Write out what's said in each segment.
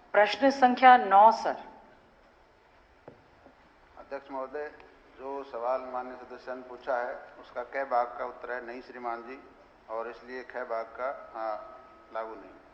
प्रश्न संख्या 9 सर। अध्यक्ष महोदय, जो सवाल माननीय सदस्य ने पूछा है उसका क भाग का उत्तर है नहीं श्रीमान जी, और इसलिए ख भाग का लागू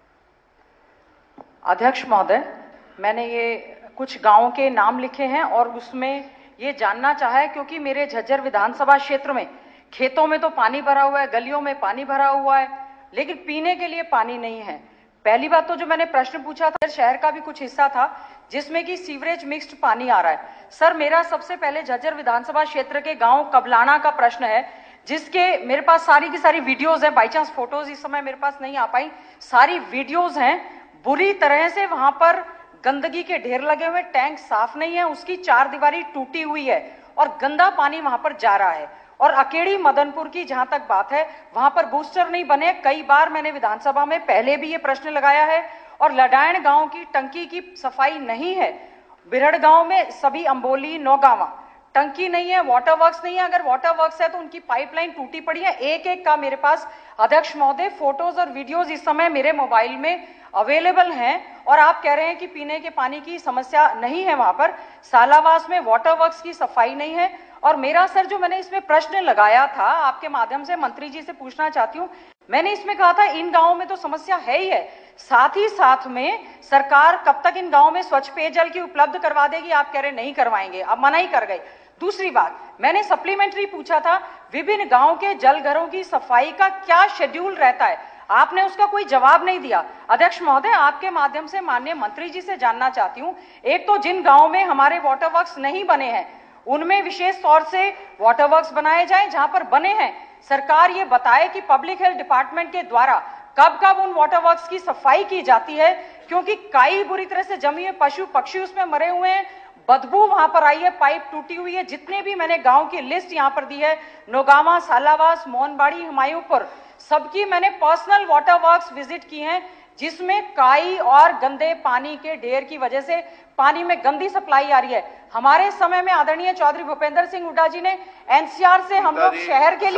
नहीं। अध्यक्ष महोदय, मैंने ये कुछ गांवों के नाम लिखे हैं और उसमें ये जानना चाहा है क्योंकि मेरे झज्जर विधानसभा क्षेत्र में खेतों में तो पानी भरा हुआ है, गलियों में पानी भरा हुआ है, लेकिन पीने के लिए पानी नहीं है। पहली बात तो जो मैंने प्रश्न पूछा था, शहर का भी कुछ हिस्सा था जिसमें कि सीवरेज मिक्स्ड पानी आ रहा है। सर, मेरा सबसे पहले झज्जर विधानसभा क्षेत्र के गांव कबलाना का प्रश्न है, जिसके मेरे पास सारी की सारी वीडियोज हैं। बाई चांस फोटोज इस समय मेरे पास नहीं आ पाई, सारी वीडियोज हैं। बुरी तरह से वहां पर गंदगी के ढेर लगे हुए, टैंक साफ नहीं है, उसकी चार दीवारी टूटी हुई है और गंदा पानी वहां पर जा रहा है। और अकेड़ी मदनपुर की जहां तक बात है, वहां पर बूस्टर नहीं बने। कई बार मैंने विधानसभा में पहले भी ये प्रश्न लगाया है। और लडायण गांव की टंकी की सफाई नहीं है। बिरड़ गांव में सभी अंबोली नौगावा टंकी नहीं है, वाटर वर्क्स नहीं है। अगर वाटर वर्क्स है तो उनकी पाइपलाइन टूटी पड़ी है। एक एक का मेरे पास अध्यक्ष महोदय फोटोज और वीडियोज इस समय मेरे मोबाइल में अवेलेबल हैं। और आप कह रहे हैं कि पीने के पानी की समस्या नहीं है वहां पर। सालावास में वाटर वर्क्स की सफाई नहीं है। और मेरा सर, जो मैंने इसमें प्रश्न लगाया था, आपके माध्यम से मंत्री जी से पूछना चाहती हूं, मैंने इसमें कहा था इन गांवों में तो समस्या है ही है, साथ ही साथ में सरकार कब तक इन गांवों में स्वच्छ पेयजल की उपलब्ध करवा देगी? आप कह रहे नहीं करवाएंगे, अब मना ही कर गए। दूसरी बात, मैंने सप्लीमेंट्री पूछा था, विभिन्न गांव के जल घरों की सफाई का क्या शेड्यूल रहता है? आपने उसका कोई जवाब नहीं दिया। अध्यक्ष महोदय, आपके माध्यम से माननीय मंत्री जी से जानना चाहती हूं, एक तो जिन गांवों में हमारे वाटर वर्क्स नहीं बने हैं उनमें विशेष तौर से वाटर वर्क्स बनाए जाएं। जहां पर बने हैं, सरकार ये बताए कि पब्लिक हेल्थ डिपार्टमेंट के द्वारा कब कब उन वाटर वर्क्स की सफाई की जाती है, क्योंकि काई बुरी तरह से जमी है, पशु पक्षी उसमें मरे हुए हैं, बदबू वहां पर आई है, पाइप टूटी हुई है। जितने भी मैंने गांव की लिस्ट यहां पर दी है, नौगावा, सालावास, मोहनबाड़ी, हुमायूंपुर, सबकी मैंने पर्सनल वाटर वर्क्स विजिट की हैं, जिसमें काई और गंदे पानी के ढेर की वजह से पानी में गंदी सप्लाई आ रही है। हमारे समय में आदरणीय चौधरी भूपेंद्र सिंह हुड्डा जी ने एनसीआर से हम लोग शहर के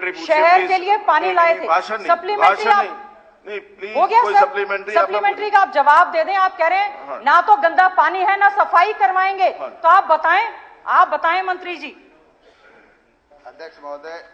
लिए पानी लाए थे। सप्लीमेंट्री हो गया सर, सप्लीमेंट्री का आप जवाब दे दें। आप कह रहे हैं ना तो गंदा पानी है ना सफाई करवाएंगे, तो आप बताएं मंत्री जी। अध्यक्ष महोदय,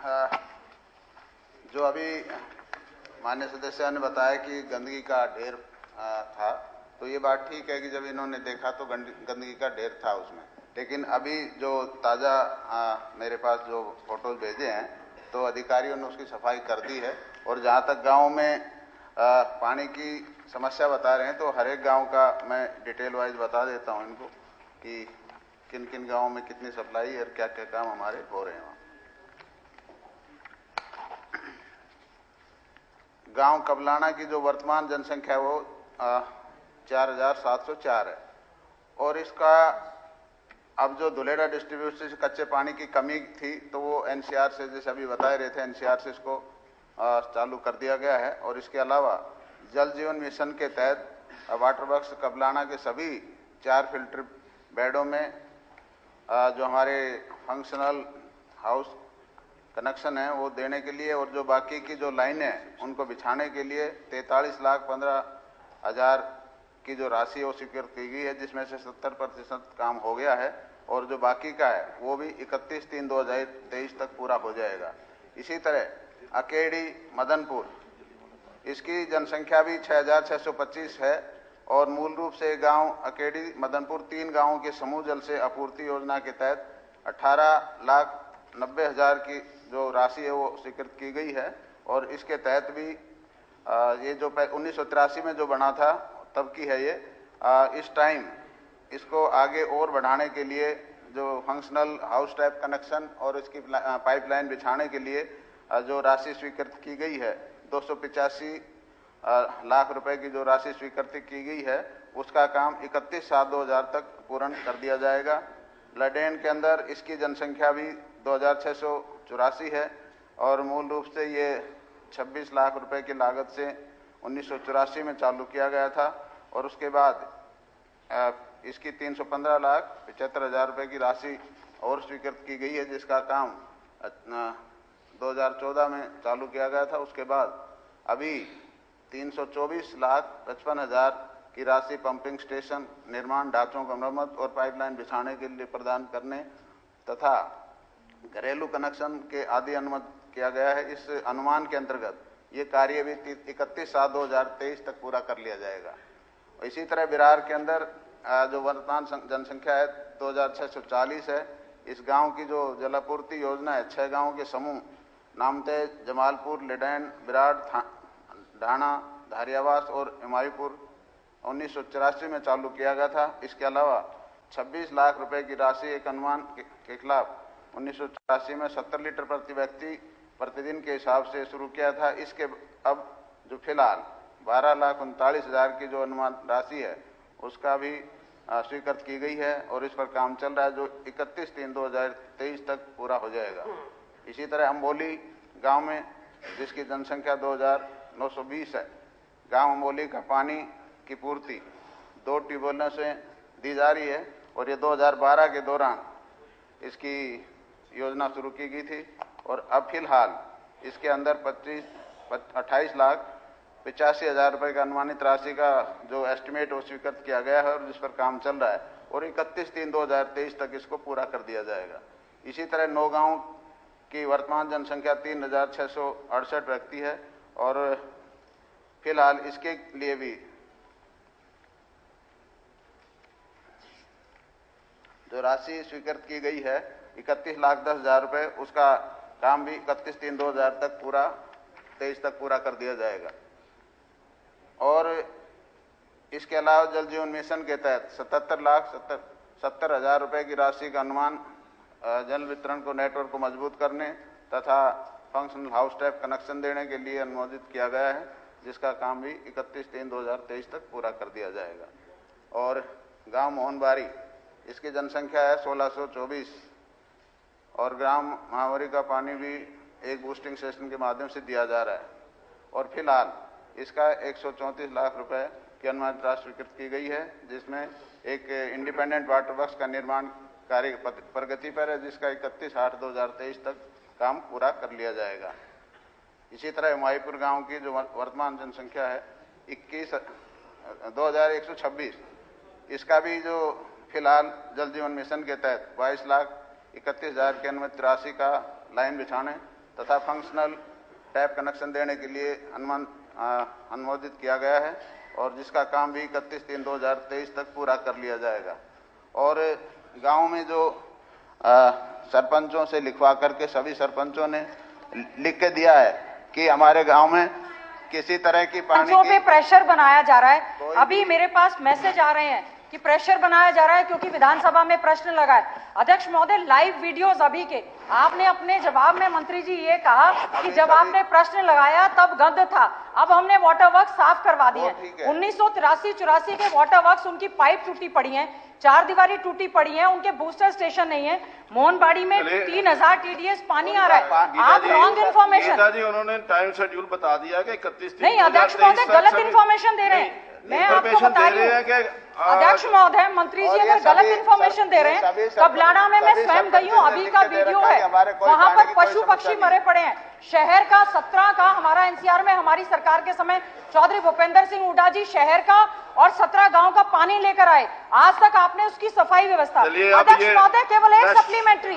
जो अभी माननीय सदस्य ने बताया कि गंदगी का ढेर था, तो ये बात ठीक है कि जब इन्होंने देखा तो गंदगी का ढेर था उसमें। लेकिन अभी जो ताज़ा मेरे पास जो फोटोज भेजे हैं, तो अधिकारियों ने उसकी सफाई कर दी है। और जहाँ तक गांव में पानी की समस्या बता रहे हैं, तो हर एक गांव का मैं डिटेल वाइज बता देता हूँ इनको कि किन किन गाँव में कितनी सप्लाई और क्या क्या काम हमारे हो रहे हैं। गांव कबलाना की जो वर्तमान जनसंख्या है वो 4704 है। और इसका अब जो धुलेड़ा डिस्ट्रीब्यूशन से कच्चे पानी की कमी थी, तो वो एनसीआर से, जैसे अभी बता रहे थे, एनसीआर से इसको चालू कर दिया गया है। और इसके अलावा जल जीवन मिशन के तहत वाटर वर्क्स कबलाना के सभी 4 फिल्टर बेडों में जो हमारे फंक्शनल हाउस कनेक्शन है वो देने के लिए, और जो बाकी की जो लाइनें हैं उनको बिछाने के लिए 43,15,000 की जो राशि है वो स्वीकृत की गई है, जिसमें से 70% काम हो गया है। और जो बाकी का है वो भी 31/3/2023 तक पूरा हो जाएगा। इसी तरह अकेड़ी मदनपुर, इसकी जनसंख्या भी 6,625 है। और मूल रूप से गांव अकेड़ी मदनपुर 3 गांवों के समूह जल से आपूर्ति योजना के तहत 18,90,000 की जो राशि है वो स्वीकृत की गई है। और इसके तहत भी ये जो 1983 में जो बना था तब की है ये, इस टाइम इसको आगे और बढ़ाने के लिए जो फंक्शनल हाउस टाइप कनेक्शन और इसकी पाइपलाइन बिछाने के लिए जो राशि स्वीकृत की गई है, 285 लाख रुपए की जो राशि स्वीकृत की गई है, उसका काम 31/7/2000 तक पूर्ण कर दिया जाएगा। लडेन के अंदर इसकी जनसंख्या भी 2,684 है। और मूल रूप से ये 26 लाख रुपए की लागत से 1984 में चालू किया गया था। और उसके बाद इसकी 315,75,000 रुपए की राशि और स्वीकृत की गई है, जिसका काम 2014 में चालू किया गया था। उसके बाद अभी 324,55,000 की राशि पंपिंग स्टेशन निर्माण, ढांचों का मरम्मत और पाइपलाइन बिछाने के लिए प्रदान करने तथा घरेलू कनेक्शन के आदि अनुमत किया गया है। इस अनुमान के अंतर्गत ये कार्य भी 31/7/2023 तक पूरा कर लिया जाएगा। इसी तरह बिरार के अंदर जो वर्तमान जनसंख्या है 2640 है। इस गांव की जो जलापूर्ति योजना है 6 गांवों के समूह नामते, जमालपुर, लिडैन, बिरार, ढाणा, धारियावास और हिमायूपुर 1984 में चालू किया गया था। इसके अलावा 26 लाख रुपए की राशि एक अनुमान के खिलाफ 1984 में 70 लीटर प्रति व्यक्ति प्रतिदिन के हिसाब से शुरू किया था। इसके अब जो फिलहाल 12,39,000 की जो अनुमान राशि है उसका भी स्वीकृत की गई है और इस पर काम चल रहा है, जो 31/3/2023 तक पूरा हो जाएगा। इसी तरह अम्बोली गांव में, जिसकी जनसंख्या 2,920 है, गांव अम्बोली का पानी की पूर्ति 2 ट्यूबवेलों से दी जा रही है और ये 2012 के दौरान इसकी योजना शुरू की गई थी और अब फिलहाल इसके अंदर 28,85,000 रुपए का अनुमानित राशि का जो एस्टिमेट वो स्वीकृत किया गया है और जिस पर काम चल रहा है और 31/3/2023 तक इसको पूरा कर दिया जाएगा। इसी तरह 9 गांव की वर्तमान जनसंख्या 3,668 व्यक्ति है और फिलहाल इसके लिए भी जो राशि स्वीकृत की गई है 31,10,000 रुपए, उसका काम भी 31/3/2023 तक पूरा कर दिया जाएगा। और इसके अलावा जल जीवन मिशन के तहत 77,70,000 रुपए की राशि का अनुमान जल वितरण को नेटवर्क को मजबूत करने तथा फंक्शनल हाउस टैप कनेक्शन देने के लिए अनुमोदित किया गया है, जिसका काम भी 31/3/2023 तक पूरा कर दिया जाएगा। और गांव मोहनबारी, इसकी जनसंख्या है 1624 और ग्राम महावरी का पानी भी एक बूस्टिंग स्टेशन के माध्यम से दिया जा रहा है और फिलहाल इसका 134 लाख रुपए की अनुमानित राशि स्वीकृत की गई है, जिसमें एक इंडिपेंडेंट वाटर वर्क्स का निर्माण कार्य प्रगति पर है, जिसका 31/8/2023 तक काम पूरा कर लिया जाएगा। इसी तरह हिमायूपुर गांव की जो वर्तमान जनसंख्या है 21,126, इसका भी जो फिलहाल जल जीवन मिशन के तहत 22,31,000 की अनुमानित राशि का लाइन बिछाने तथा फंक्शनल टैप कनेक्शन देने के लिए अनुमोदित किया गया है और जिसका काम भी 31/3/2023 तक पूरा कर लिया जाएगा। और गांव में जो सरपंचों से लिखवा करके सभी सरपंचों ने लिख के दिया है कि हमारे गांव में किसी तरह की पानी पे प्रेशर बनाया जा रहा है। अभी मेरे पास मैसेज आ रहे हैं कि प्रेशर बनाया जा रहा है क्योंकि विधानसभा में प्रश्न लगा है। अध्यक्ष महोदय, लाइव वीडियोस अभी के आपने अपने जवाब में मंत्री जी ये कहा कि जब आपने प्रश्न लगाया तब गंद था, अब हमने वाटर वर्क साफ करवा दिए। 1983-84 के वाटर वर्क्स, उनकी पाइप टूटी पड़ी है, 4 दीवारी टूटी पड़ी है, उनके बूस्टर स्टेशन नहीं है। मोहनबाड़ी में 3000 TDS पानी आ रहा है। आप रॉन्ग इन्फॉर्मेशन, उन्होंने टाइम शेड्यूल बता दिया कि 31 नहीं अध्यक्ष महोदय गलत इन्फॉर्मेशन दे रहे हैं। मैं आपको बता रही हूँ अध्यक्ष महोदय, मंत्री जी अगर गलत इन्फॉर्मेशन दे रहे हैं, कबलाना में मैं स्वयं गई हूँ, अभी का वीडियो है, वहां पर पशु पक्षी मरे पड़े हैं। शहर का 17 का हमारा NCR में हमारी सरकार के समय चौधरी भूपेंद्र सिंह हुड्डा जी शहर का और 17 गांव का पानी लेकर आए, आज तक आपने उसकी सफाई व्यवस्था। अध्यक्ष महोदय केवल एक सप्लीमेंट्री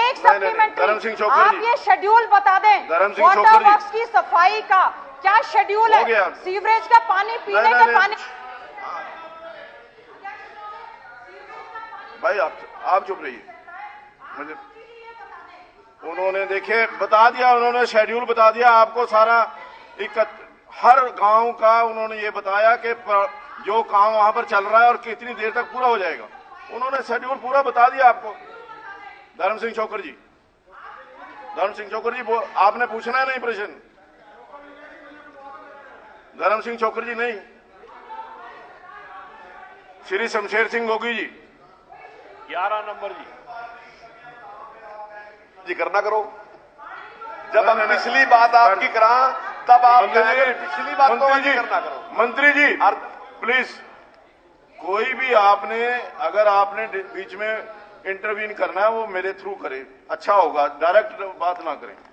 आप ये शेड्यूल बता दें, वाटर वर्क्स की सफाई का क्या शेड्यूल है, सीवरेज का पानी, पीने का पानी। भाई आप चुप रहिए, मुझे उन्होंने देखे बता दिया, उन्होंने शेड्यूल बता दिया आपको सारा, हर गांव का उन्होंने ये बताया कि जो काम वहां पर चल रहा है और कितनी देर तक पूरा हो जाएगा, उन्होंने शेड्यूल पूरा बता दिया आपको। धर्म सिंह चौकर जी, आपने पूछना है नहीं प्रश्न, धर्म सिंह चौकर जी नहीं, श्री शमशेर सिंह गोगी जी 11 नंबर जी करना करो। जब हम पिछली बात आपकी करा तब आप पिछली बात तो करना करो। मंत्री जी प्लीज, कोई भी आपने अगर आपने बीच में इंटरवीन करना है वो मेरे थ्रू करे, अच्छा होगा, डायरेक्ट बात ना करें।